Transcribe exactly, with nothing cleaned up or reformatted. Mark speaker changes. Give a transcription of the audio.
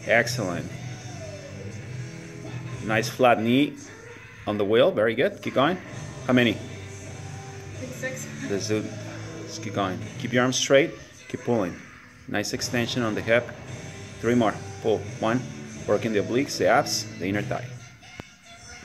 Speaker 1: Excellent. Nice flat knee on the wheel. Very good. Keep going. How many?
Speaker 2: Six.
Speaker 1: Let's do. Let's keep going. Keep your arms straight. Keep pulling. Nice extension on the hip. Three more. Pull. One. Working the obliques, the abs, the inner thigh.